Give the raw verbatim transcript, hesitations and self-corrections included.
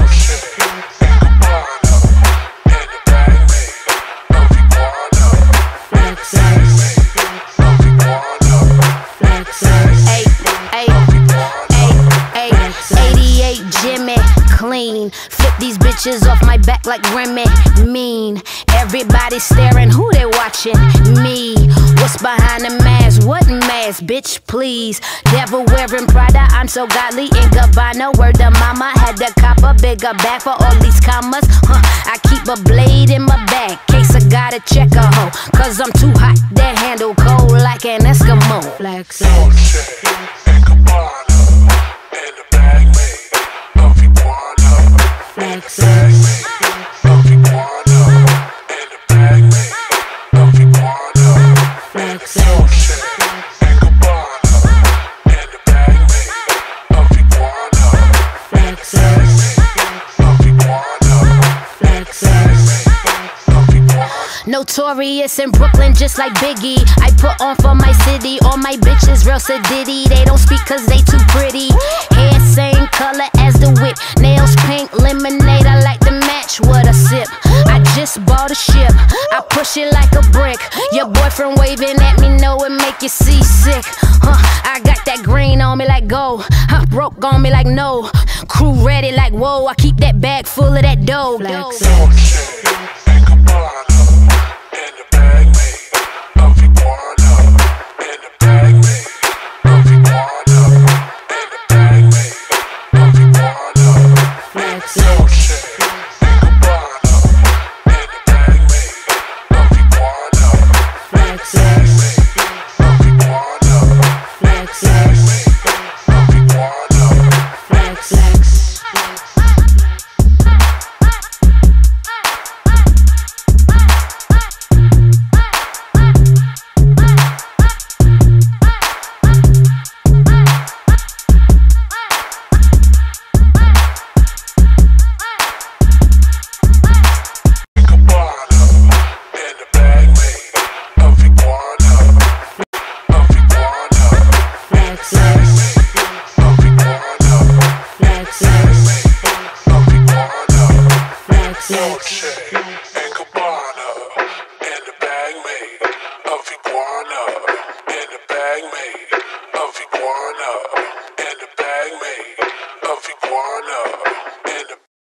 eighty-eight Jimmy, clean. Flip these bitches off my back like Remy, mean. Everybody staring, who they watching? Me. What's behind the mask? What mask, bitch, please? Devil wearing Prada, I'm so godly in Gabbana. Word to mama, had to cop a bigger bag for all these commas. Huh, I keep a blade in my bag, case I gotta check a hoe. Cause I'm too hot to handle cold like an Eskimo. Flex. Notorious in Brooklyn just like Biggie. I put on for my city. All my bitches real sedity. They don't speak cause they too pretty. Hair same color as the whip. Nails pink, lemonade, I like to match what I sip. I just bought a ship, I push it like a brick. Your boyfriend waving at me, know it make you seasick. Huh, I got that green on me like go. Huh, broke on me like no. Crew ready like whoa. I keep that bag full of that dough. Flex. Flex.